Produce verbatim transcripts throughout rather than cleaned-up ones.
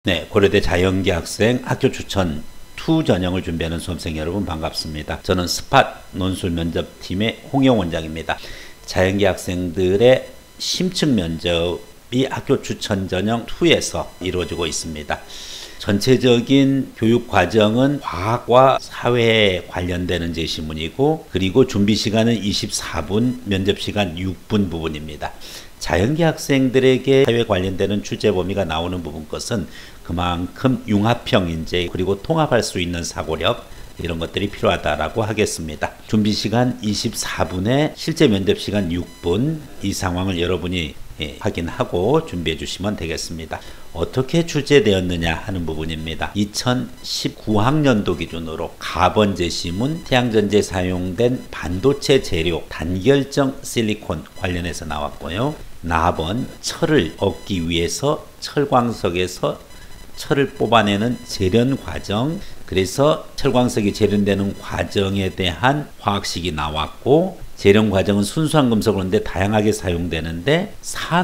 네, 고려대 자연계 학생 학교 추천 이 전형을 준비하는 수험생 여러분 반갑습니다. 저는 스팟 논술 면접팀의 홍영 원장입니다. 자연계 학생들의 심층 면접이 학교 추천 전형 이에서 이루어지고 있습니다. 전체적인 교육 과정은 과학과 사회에 관련되는 제시문이고, 그리고 준비 시간은 이십사 분, 면접 시간 육 분 부분입니다. 자연계 학생들에게 사회 관련되는 출제 범위가 나오는 부분 것은 그만큼 융합형 인재 그리고 통합할 수 있는 사고력, 이런 것들이 필요하다라고 하겠습니다. 준비 시간 이십사 분에 실제 면접 시간 육 분, 이 상황을 여러분이 예, 확인하고 준비해 주시면 되겠습니다. 어떻게 출제되었느냐 하는 부분입니다. 이천십구 학년도 기준으로 가번 제시문, 태양전지에 사용된 반도체 재료 단결정 실리콘 관련해서 나왔고요. 나번 철을 얻기 위해서 철광석에서 철을 뽑아내는 재련 과정, 그래서 철광석이 재련되는 과정에 대한 화학식이 나왔고, 재련 과정은 순수한 금속을 얻는데 다양하게 사용되는데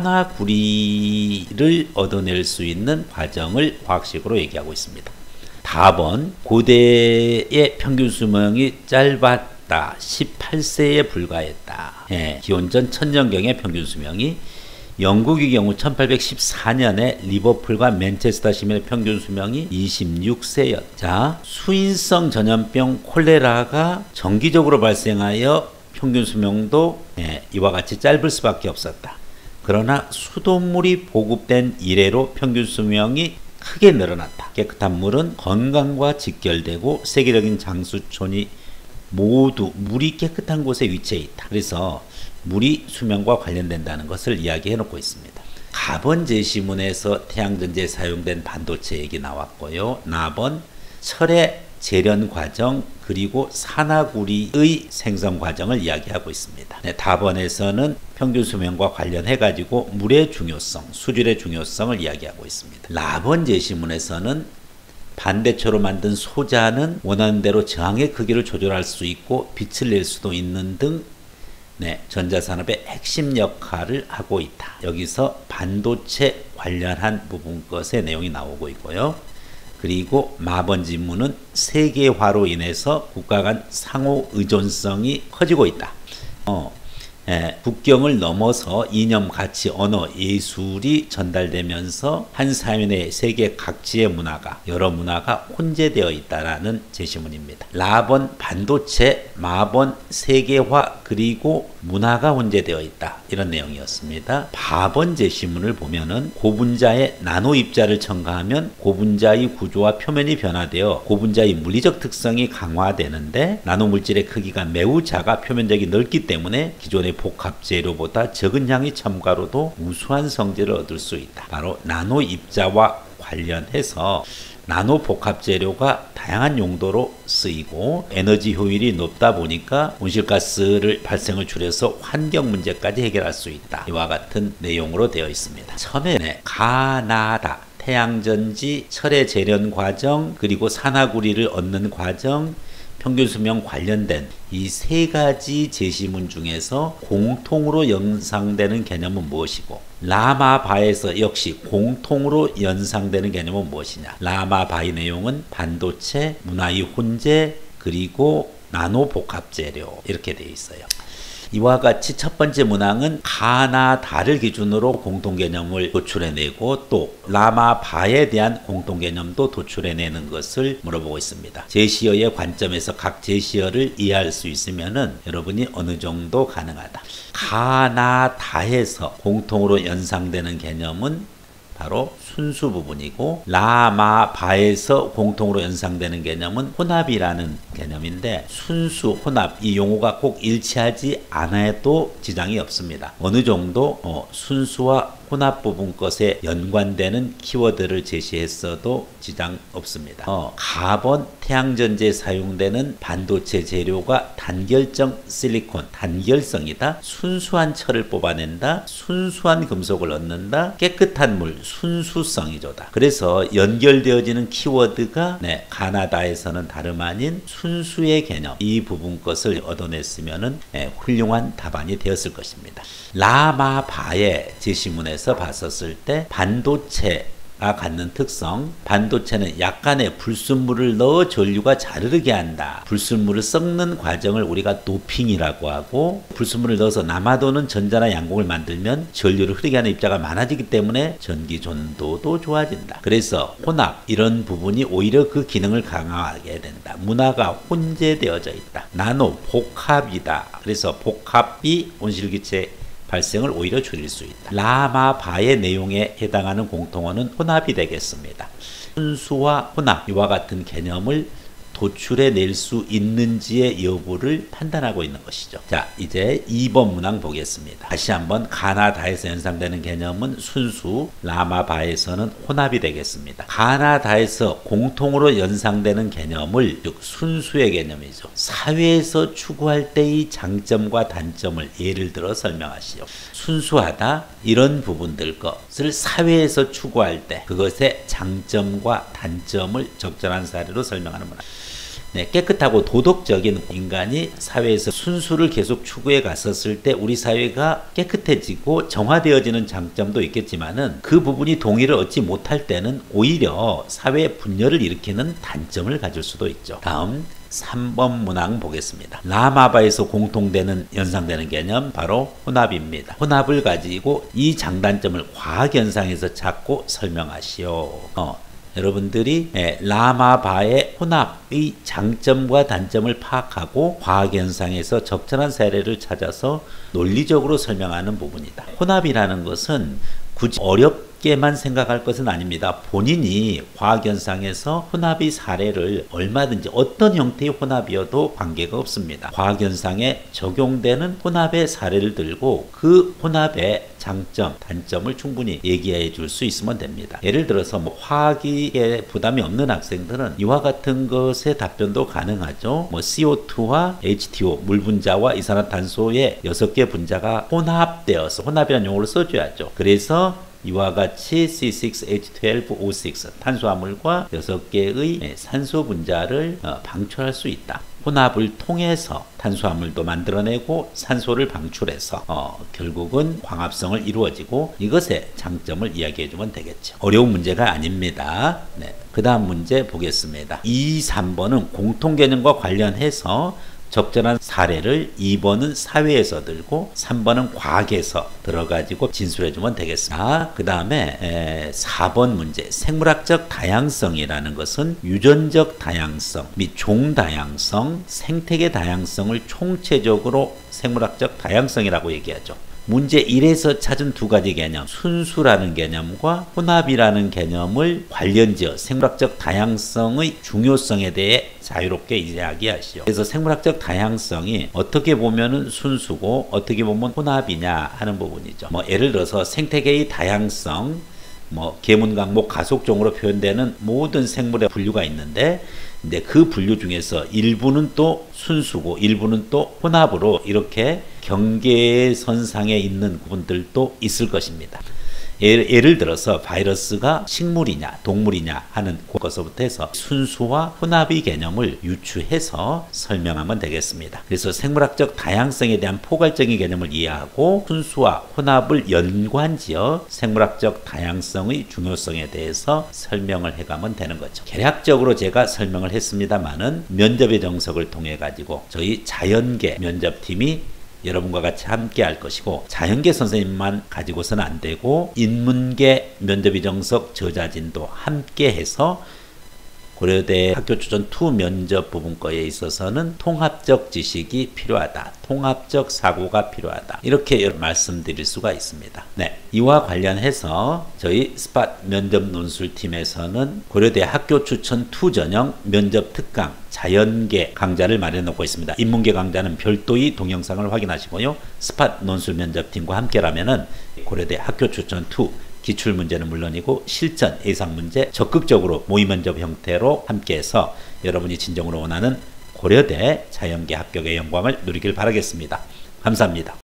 산화구리를 얻어낼 수 있는 과정을 화학식으로 얘기하고 있습니다. 답은 고대의 평균 수명이 짧았다. 십팔 세에 불과했다. 예, 기원전 천년경의 평균 수명이, 영국의 경우 천팔백십사 년에 리버풀과 맨체스터 시민의 평균 수명이 이십육 세였다. 자, 수인성 전염병 콜레라가 정기적으로 발생하여 평균 수명도 예, 이와 같이 짧을 수밖에 없었다. 그러나 수돗물이 보급된 이래로 평균 수명이 크게 늘어났다. 깨끗한 물은 건강과 직결되고 세계적인 장수촌이 모두 물이 깨끗한 곳에 위치해 있다. 그래서 물이 수명과 관련된다는 것을 이야기해 놓고 있습니다. 가번 제시문에서 태양전지에 사용된 반도체 얘기 나왔고요. 나번 철의 재련 과정 그리고 산화구리의 생성 과정을 이야기하고 있습니다. 네, 다번에서는 평균 수명과 관련해 가지고 물의 중요성, 수질의 중요성을 이야기하고 있습니다. 라번 제시문에서는 반대초로 만든 소자는 원하는 대로 저항의 크기를 조절할 수 있고 빛을 낼 수도 있는 등 네, 전자산업의 핵심 역할을 하고 있다. 여기서 반도체 관련한 부분 것의 내용이 나오고 있고요. 그리고 마번 지문은 세계화로 인해서 국가 간 상호 의존성이 커지고 있다. 어, 예, 국경을 넘어서 이념, 가치, 언어, 예술이 전달되면서 한 사회 내 세계 각지의 문화가, 여러 문화가 혼재되어 있다라는 제시문입니다. 라번 반도체, 마번 세계화, 그리고 문화가 혼재되어 있다. 이런 내용이었습니다. 바번 제시문을 보면은 고분자의 나노 입자를 첨가하면 고분자의 구조와 표면이 변화되어 고분자의 물리적 특성이 강화되는데, 나노물질의 크기가 매우 작아 표면적이 넓기 때문에 기존의 복합 재료보다 적은 양의 첨가로도 우수한 성질을 얻을 수 있다. 바로 나노 입자와 관련해서 나노 복합 재료가 다양한 용도로 쓰이고 에너지 효율이 높다 보니까 온실가스를 발생을 줄여서 환경 문제까지 해결할 수 있다. 이와 같은 내용으로 되어 있습니다. 처음에 가나다 태양전지 철의 재련 과정 그리고 산화구리를 얻는 과정, 평균 수명 관련된 이 세 가지 제시문 중에서 공통으로 연상되는 개념은 무엇이고, 라마바에서 역시 공통으로 연상되는 개념은 무엇이냐. 라마바의 내용은 반도체, 문화의 혼재, 그리고 나노 복합 재료, 이렇게 되어 있어요. 이와 같이 첫 번째 문항은 가나다를 기준으로 공통개념을 도출해내고 또 라마바에 대한 공통개념도 도출해내는 것을 물어보고 있습니다. 제시어의 관점에서 각 제시어를 이해할 수 있으면은 여러분이 어느 정도 가능하다. 가나다에서 공통으로 연상되는 개념은 바로 순수 부분이고, 라마바에서 공통으로 연상되는 개념은 혼합이라는 개념인데, 순수, 혼합 이 용어가 꼭 일치하지 않아도 지장이 없습니다. 어느 정도 어, 순수와 혼합 부분 것에 연관되는 키워드를 제시했어도 지장 없습니다. 어, 가번 태양전지에 사용되는 반도체 재료가 단결정 실리콘, 단결성이다. 순수한 철을 뽑아낸다. 순수한 금속을 얻는다. 깨끗한 물, 순수성이죠다. 그래서 연결되어지는 키워드가 네, 가나다에서는 다름 아닌 순수의 개념, 이 부분 것을 얻어냈으면은 네, 훌륭한 답안이 되었을 것입니다. 라마바의 제시문에서 봤었을 때 반도체 가 갖는 특성, 반도체는 약간의 불순물을 넣어 전류가 잘 흐르게 한다. 불순물을 섞는 과정을 우리가 도핑이라고 하고, 불순물을 넣어서 남아도는 전자나 양극을 만들면 전류를 흐르게 하는 입자가 많아지기 때문에 전기 전도도 좋아진다. 그래서 혼합, 이런 부분이 오히려 그 기능을 강화하게 된다. 문화가 혼재되어져 있다. 나노, 복합이다. 그래서 복합이 온실기체 발생을 오히려 줄일 수 있다. 라마바의 내용에 해당하는 공통어는 혼합이 되겠습니다. 순수와 혼합, 이와 같은 개념을 도출해 낼 수 있는지의 여부를 판단하고 있는 것이죠. 자, 이제 이 번 문항 보겠습니다. 다시 한번 가나다에서 연상되는 개념은 순수, 라마바에서는 혼합이 되겠습니다. 가나다에서 공통으로 연상되는 개념을, 즉 순수의 개념이죠. 사회에서 추구할 때의 장점과 단점을 예를 들어 설명하시오. 순수하다, 이런 부분들 것을 사회에서 추구할 때 그것의 장점과 단점을 적절한 사례로 설명하는 문항. 네, 깨끗하고 도덕적인 인간이 사회에서 순수를 계속 추구해 갔었을 때 우리 사회가 깨끗해지고 정화되어지는 장점도 있겠지만은 그 부분이 동의를 얻지 못할 때는 오히려 사회 분열을 일으키는 단점을 가질 수도 있죠. 다음 삼 번 문항 보겠습니다. 라마바에서 공통되는 연상되는 개념 바로 혼합입니다. 혼합을 가지고 이 장단점을 과학현상에서 찾고 설명하시오. 어. 여러분들이 라마바의 혼합의 장점과 단점을 파악하고 과학현상에서 적절한 사례를 찾아서 논리적으로 설명하는 부분이다. 혼합이라는 것은 굳이 어렵게만 생각할 것은 아닙니다. 본인이 과학현상에서 혼합의 사례를 얼마든지 어떤 형태의 혼합이어도 관계가 없습니다. 과학현상에 적용되는 혼합의 사례를 들고 그 혼합의 장점, 단점을 충분히 얘기해 줄 수 있으면 됩니다. 예를 들어서 뭐 화학에 부담이 없는 학생들은 이와 같은 것의 답변도 가능하죠. 뭐 씨오투와 에이치투오, 물 분자와 이산화탄소의 여섯 개 분자가 혼합되어서, 혼합이라는 용어를 써줘야죠. 그래서 이와 같이 씨 식스 에이치 트웰브 오 식스 탄수화물과 여섯 개의 산소 분자를 방출할 수 있다. 혼합을 통해서 탄수화물도 만들어내고 산소를 방출해서 어, 결국은 광합성을 이루어지고 이것의 장점을 이야기해 주면 되겠죠. 어려운 문제가 아닙니다. 네. 그 다음 문제 보겠습니다. 이, 삼 번은 공통개념과 관련해서 적절한 사례를 이 번은 사회에서 들고 삼 번은 과학에서 들어가지고 진술해 주면 되겠습니다. 그 다음에 사 번 문제, 생물학적 다양성이라는 것은 유전적 다양성 및 종다양성, 생태계 다양성을 총체적으로 생물학적 다양성이라고 얘기하죠. 문제 일에서 찾은 두 가지 개념, 순수라는 개념과 혼합이라는 개념을 관련지어 생물학적 다양성의 중요성에 대해 자유롭게 이야기하시오. 그래서 생물학적 다양성이 어떻게 보면은 순수고 어떻게 보면 혼합이냐 하는 부분이죠. 뭐 예를 들어서 생태계의 다양성, 뭐 계문강목 가속종으로 표현되는 모든 생물의 분류가 있는데, 근데 그 분류 중에서 일부는 또 순수고 일부는 또 혼합으로 이렇게 경계선상에 있는 부분들도 있을 것입니다. 예를, 예를 들어서 바이러스가 식물이냐 동물이냐 하는 것부터 해서 순수와 혼합의 개념을 유추해서 설명하면 되겠습니다. 그래서 생물학적 다양성에 대한 포괄적인 개념을 이해하고 순수와 혼합을 연관지어 생물학적 다양성의 중요성에 대해서 설명을 해가면 되는 거죠. 개략적으로 제가 설명을 했습니다만은 면접의 정석을 통해 가지고 저희 자연계 면접팀이 여러분과 같이 함께 할 것이고, 자연계 선생님만 가지고서는 안 되고 인문계 면접의 정석 저자진도 함께 해서 고려대 학교추천 이 면접 부분과에 있어서는 통합적 지식이 필요하다. 통합적 사고가 필요하다. 이렇게 말씀드릴 수가 있습니다. 네, 이와 관련해서 저희 스팟 면접 논술팀에서는 고려대 학교추천 이 전형 면접 특강 자연계 강좌를 마련해 놓고 있습니다. 인문계 강좌는 별도의 동영상을 확인하시고요. 스팟 논술 면접팀과 함께라면은 고려대 학교추천 이 기출문제는 물론이고 실전 예상문제 적극적으로 모의면접 형태로 함께해서 여러분이 진정으로 원하는 고려대 자연계 합격의 영광을 누리길 바라겠습니다. 감사합니다.